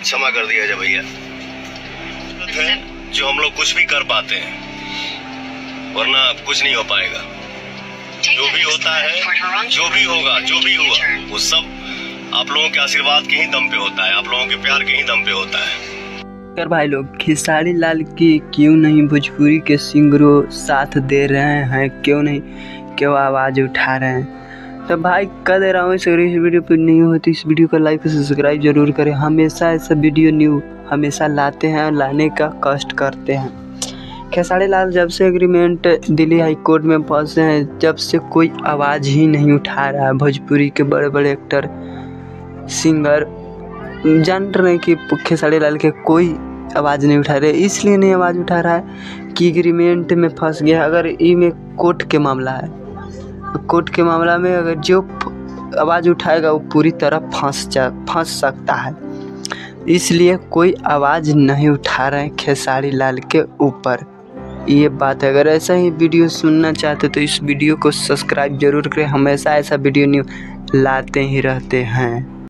क्षमा कर दिया जाए भैया। जो हम लोग कुछ भी कर पाते हैं, वरना कुछ नहीं हो पाएगा। जो भी होता है, जो भी होगा, जो भी हुआ, वो सब आप लोगों के आशीर्वाद के ही दम पे होता है, आप लोगों के प्यार के ही दम पे होता है। यार भाई लोग, खेसारी लाल की क्यों नहीं भोजपुरी के सिंगरों साथ दे रहे हैं, क्यों आवाज़ उठा रहे हैं? तो भाई कह दे रहा हूँ, इस वीडियो पर नहीं होती इस वीडियो को लाइक और सब्सक्राइब जरूर करें। हमेशा ऐसा वीडियो न्यू हमेशा लाते हैं और लाने का कष्ट करते हैं। खेसारी लाल जब से एग्रीमेंट दिल्ली हाई कोर्ट में फंसे हैं, जब से कोई आवाज़ ही नहीं उठा रहा है। भोजपुरी के बड़े बड़े एक्टर सिंगर जान रहे हैं कि खेसारी लाल के कोई आवाज़ नहीं उठा रहे, इसलिए नहीं आवाज़ उठा रहा है कि एग्रीमेंट में फंस गया। अगर ई में कोर्ट के मामला है, कोर्ट के मामला में अगर जो आवाज़ उठाएगा वो पूरी तरह फंस सकता है, इसलिए कोई आवाज़ नहीं उठा रहे हैं खेसारी लाल के ऊपर। ये बात है। अगर ऐसा ही वीडियो सुनना चाहते तो इस वीडियो को सब्सक्राइब जरूर करें। हमेशा ऐसा वीडियो न्यू लाते ही रहते हैं।